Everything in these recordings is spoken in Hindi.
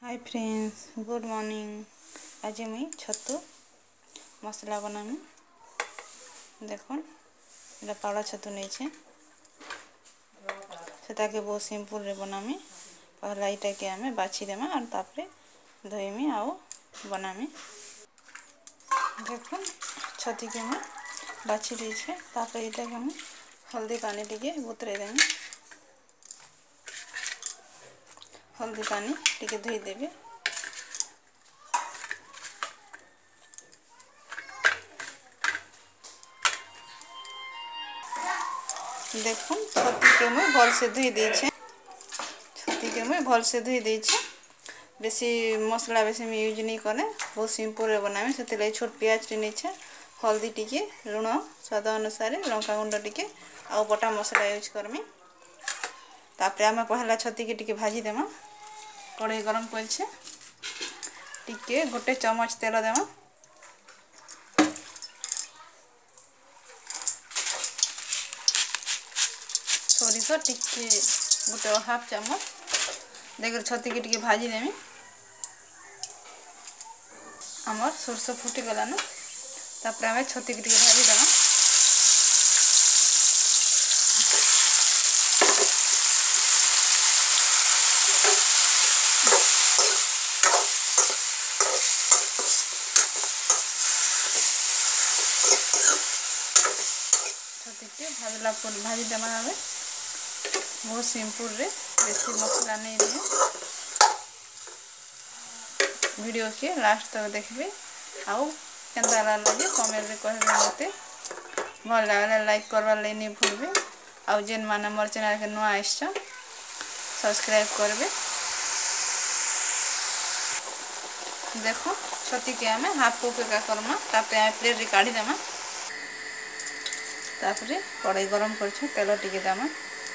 Hi friends, good morning. आज मुई छतु मसला बनामी। देखो ये पाड़ा छतु नहीं छे, सेटा के बहुत सिंपल रे बनामी। पहला इटा के हमें बाछी देमा और तापरे धोईमी आउ बनामी। देखो छती के मैं बाछी दी छे, तापरे इटा के हम हल्दी पानी टिके बुतरे देमी। हल्दी पानी टिके धोई देबे। देखो छती के मैं भल से धोई दे छे। छती के मैं भल से धोई दे छे। बेसी मसला बेसी मैं यूज नहीं करे, बहुत सिंपल रे बनामी। सेते ले छोट प्याज टे छे, हल्दी टिके, लुण स्वाद अनुसार, लंका गुंड टिके आ बटा मसला यूज करमी। तापरे आमे पहला छती के टिके भाजी देमा। कढ़ाई गरम कर छे, टिके गोटे चम्मच तेल देमा। सोरिष टिके गोटे हाफ चम्मच देकर छती के टिके भाजी देमी। आमर सोरष फुटी गलान, तापर आमे छती के टिके भाजी देमा। छती के भाजला पर भाजी देमा। हमें बहुत सिंपल रे, बेसी मसला नहीं दिए। वीडियो के लास्ट तक देखबे, आउ केंता लगे कमेंट रे कहबे। मते भल लागले लाइक करवार ले नहीं भूलबे। आउ जेन माने मोर चैनल के नुआ आइछ सब्सक्राइब करबे। देखो छती के हमें हाफ कुक का करमा, तापरे आ प्लेट रे काढी देमा। तापरे कढ़ाई गरम करछ, तेल टिके देमा।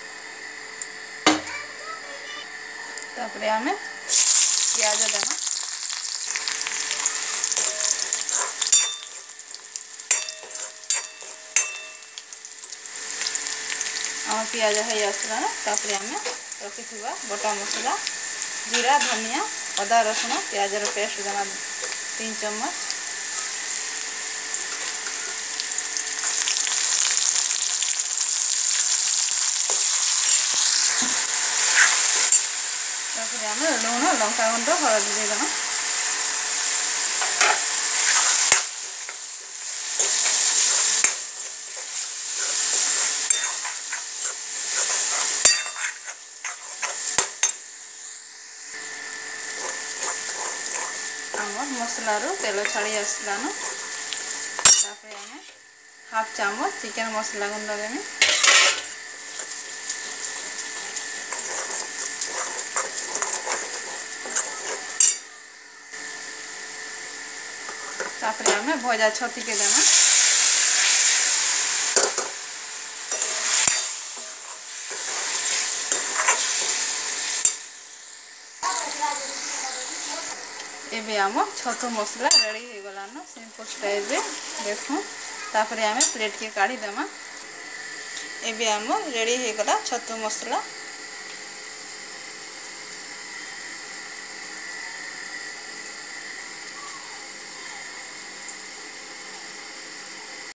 तापरे आमे प्याज देमा। आम प्याज है आसला, तापरे आमे रखिथिबा बटा मसला, जीरा, धनिया, अदा, रसुण, प्याज रो पेस्ट देमा 3 चम्मच। तापरे आमे लुण, लंका गुंड, हळदी दे देमा। आमर मसला रो तेल छाड़ी आसलान, तापरे आमे हाफ चम्मच चिकन मसला गुंड देमी। तापरे आमे भजा छती के देमा। एबे आम छतु मसला रेडी हो गलान सिंपल स्टाइल रे। देखो तापरे आमे प्लेट के काढी देमा। एबे आम रेडी हो गला छतु मसला।